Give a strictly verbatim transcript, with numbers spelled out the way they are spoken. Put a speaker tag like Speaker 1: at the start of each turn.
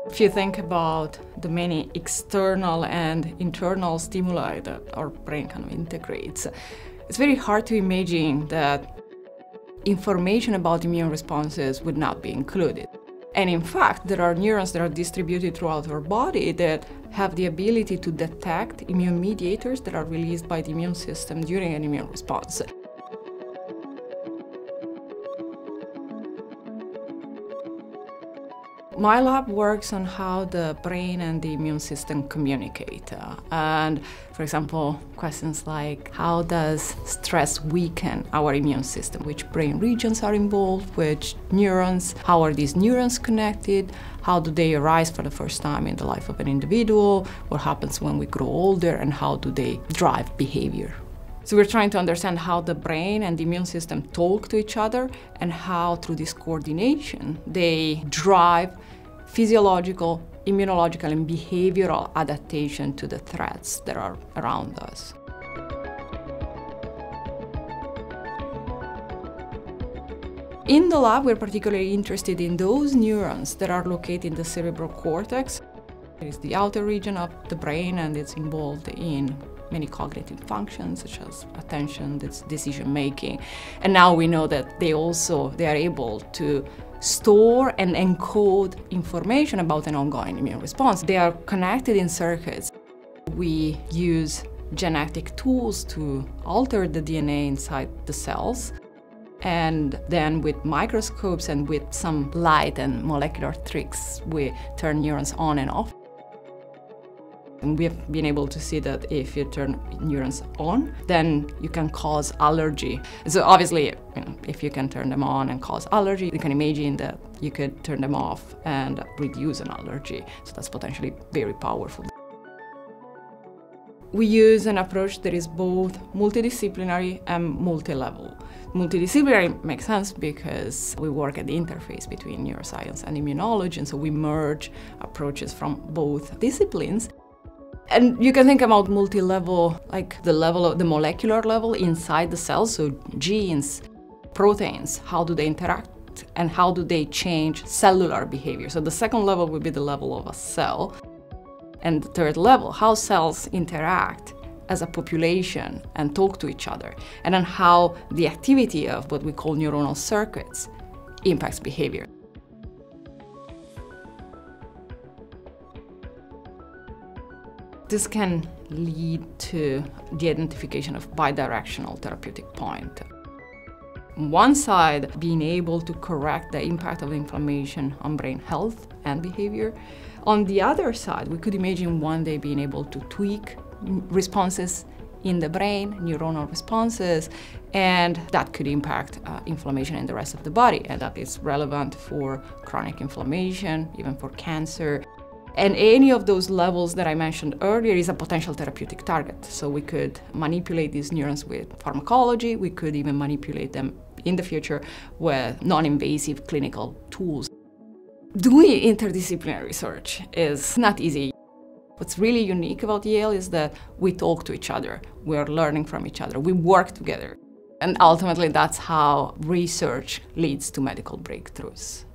Speaker 1: If you think about the many external and internal stimuli that our brain kind of integrates, it's very hard to imagine that information about immune responses would not be included. And in fact, there are neurons that are distributed throughout our body that have the ability to detect immune mediators that are released by the immune system during an immune response. My lab works on how the brain and the immune system communicate. Uh, and, for example, questions like, how does stress weaken our immune system? Which brain regions are involved? Which neurons? How are these neurons connected? How do they arise for the first time in the life of an individual? What happens when we grow older? And how do they drive behavior? So we're trying to understand how the brain and the immune system talk to each other and how, through this coordination, they drive physiological, immunological, and behavioral adaptation to the threats that are around us. In the lab, we're particularly interested in those neurons that are located in the cerebral cortex. It is the outer region of the brain, and it's involved in many cognitive functions such as attention, decision making. And now we know that they also they are able to store and encode information about an ongoing immune response. They are connected in circuits. We use genetic tools to alter the D N A inside the cells. And then with microscopes and with some light and molecular tricks, we turn neurons on and off. And we have been able to see that if you turn neurons on, then you can cause allergy. So obviously, you know, if you can turn them on and cause allergy, you can imagine that you could turn them off and reduce an allergy. So that's potentially very powerful. We use an approach that is both multidisciplinary and multi-level. Multidisciplinary makes sense because we work at the interface between neuroscience and immunology, and so we merge approaches from both disciplines. And you can think about multi-level, like the level of the molecular level inside the cells, so genes, proteins, how do they interact and how do they change cellular behavior. So the second level would be the level of a cell. And the third level, how cells interact as a population and talk to each other, and then how the activity of what we call neuronal circuits impacts behavior. This can lead to the identification of bidirectional therapeutic point. On one side, being able to correct the impact of inflammation on brain health and behavior. On the other side, we could imagine one day being able to tweak responses in the brain, neuronal responses, and that could impact uh, inflammation in the rest of the body, and that is relevant for chronic inflammation, even for cancer. And any of those levels that I mentioned earlier is a potential therapeutic target. So we could manipulate these neurons with pharmacology, we could even manipulate them in the future with non-invasive clinical tools. Doing interdisciplinary research is not easy. What's really unique about Yale is that we talk to each other, we're learning from each other, we work together. And ultimately that's how research leads to medical breakthroughs.